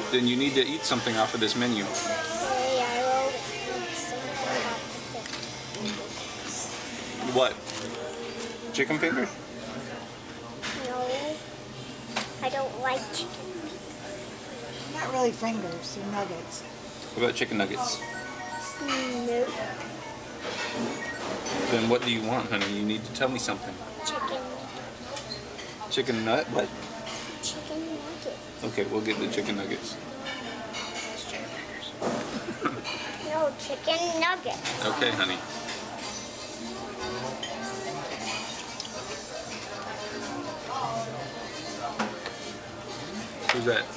Then you need to eat something off of this menu. Okay, I will eat something off What? Chicken fingers? No, I don't like chicken. Not really fingers, they're nuggets. What about chicken nuggets? Nope. Then what do you want, honey? You need to tell me something. Chicken. Chicken nut? What? Chicken nuggets. Okay, we'll get the chicken nuggets. No, chicken nuggets. Okay, honey. Who's that?